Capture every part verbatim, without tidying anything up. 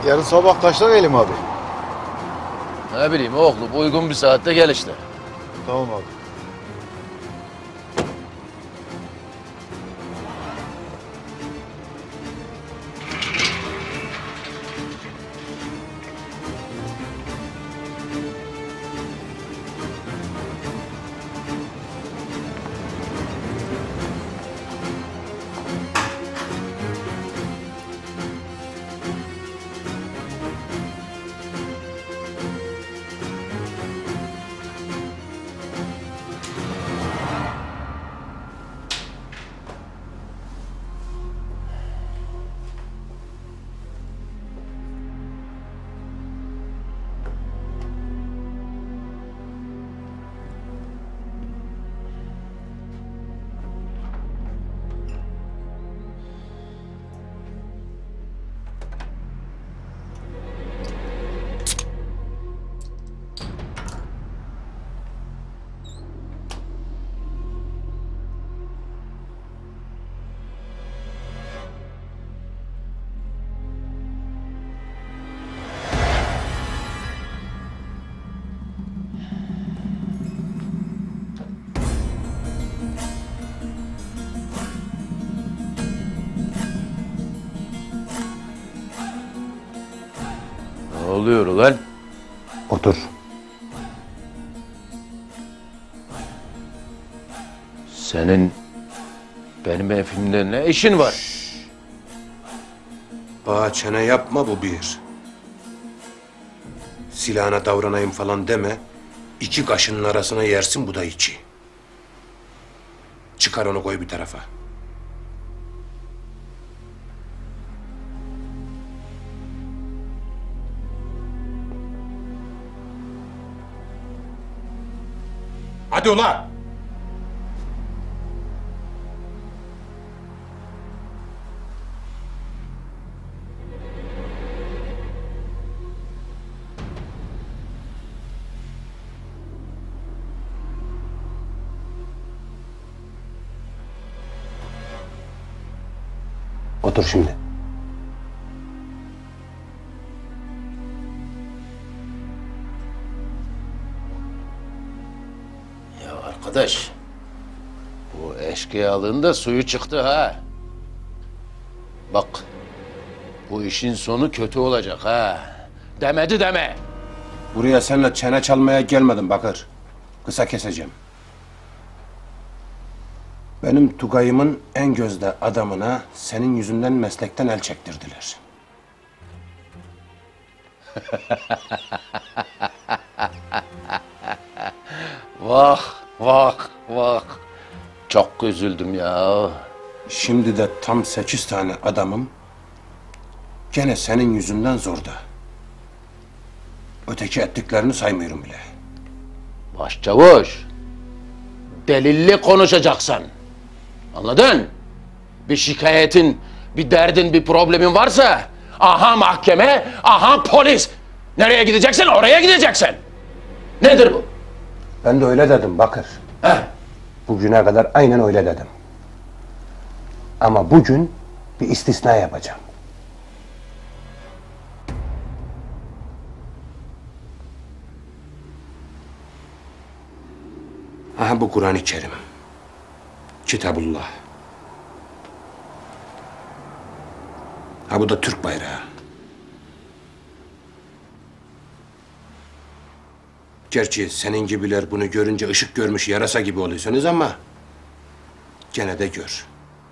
Yarın sabah kaçta gelelim abi? Ne bileyim oğlum, uygun bir saatte gel işte. Tamam abi. Ne oluyor ulan? Otur. Senin benim evimde ne işin var? Bana çene yapma, bu bir. Silahına davranayım falan deme. İki kaşının arasına yersin, bu da içi. Çıkar onu, koy bir tarafa. Hadi ula! Otur şimdi. Ya arkadaş, bu eşkıyalığın da suyu çıktı ha. Bak, bu işin sonu kötü olacak ha. Demedi deme. Buraya seninle çene çalmaya gelmedim Bakır. Kısa keseceğim. Benim Tugay'ımın en gözde adamına senin yüzünden meslekten el çektirdiler. Vah, vah, vah. Çok üzüldüm ya. Şimdi de tam sekiz tane adamım gene senin yüzünden zorda. Öteki ettiklerini saymıyorum bile. Başçavuş, delilli konuşacaksın. Anladın? Bir şikayetin, bir derdin, bir problemin varsa aha mahkeme, aha polis. Nereye gideceksin? Oraya gideceksin. Nedir bu? Ben de öyle dedim Bakır. Heh. Bugüne kadar aynen öyle dedim. Ama bugün bir istisna yapacağım. Aha bu Kur'an-ı Kerim. Kitabullah. Ha bu da Türk bayrağı. Gerçi senin gibiler bunu görünce ışık görmüş yarasa gibi oluyorsunuz ama gene de gör.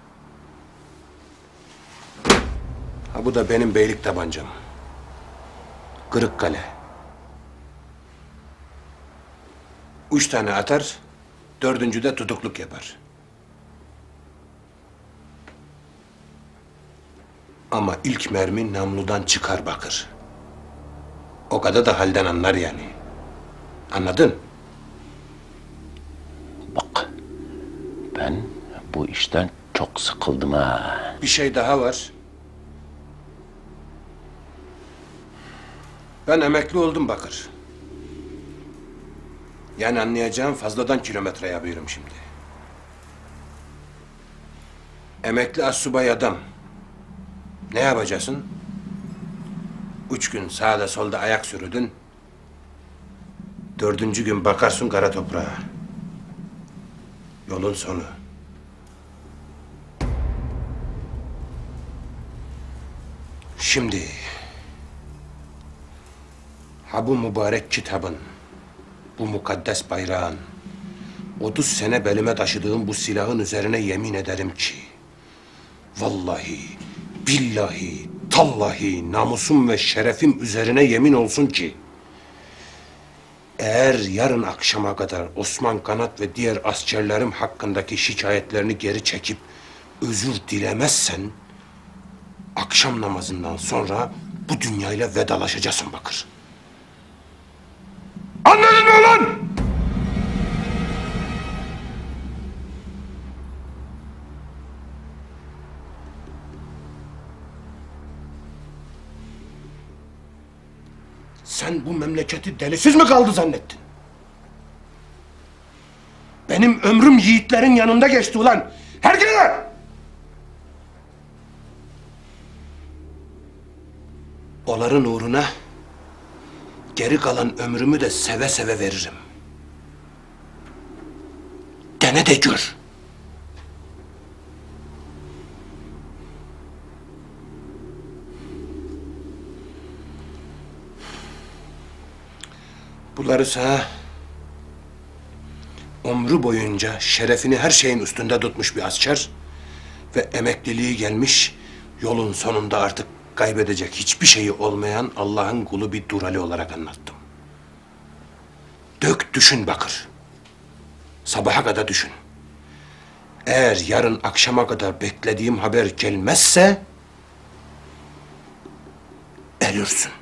Ha bu da benim beylik tabancam. Kırıkkale. Üç tane atar, dördüncü de tutukluk yapar. Ama ilk mermi namludan çıkar Bakır. O kadar da halden anlar yani. Anladın? Bak, ben bu işten çok sıkıldım ha. Bir şey daha var. Ben emekli oldum Bakır. Yani anlayacağım fazladan kilometre yapıyorum şimdi. Emekli astsubay adam. Ne yapacaksın? Üç gün sağda solda ayak sürüdün. Dördüncü gün bakarsın kara toprağa. Yolun sonu. Şimdi ha bu mübarek kitabın, bu mukaddes bayrağın, otuz sene belime taşıdığım bu silahın üzerine yemin ederim ki vallahi, billahi, tallahi namusum ve şerefim üzerine yemin olsun ki eğer yarın akşama kadar Osman Kanat ve diğer askerlerim hakkındaki şikayetlerini geri çekip özür dilemezsen akşam namazından sonra bu dünyayla vedalaşacaksın Bakır. Anladın mı ulan? Sen bu memleketi delisiz mi kaldı zannettin? Benim ömrüm yiğitlerin yanında geçti ulan. Herkese! Onların uğruna geri kalan ömrümü de seve seve veririm. Dene de gör. Bunları sana ömrü boyunca şerefini her şeyin üstünde tutmuş bir asker ve emekliliği gelmiş, yolun sonunda artık kaybedecek hiçbir şeyi olmayan Allah'ın kulu bir Durali olarak anlattım. Dök düşün Bakır. Sabaha kadar düşün. Eğer yarın akşama kadar beklediğim haber gelmezse ölürsün.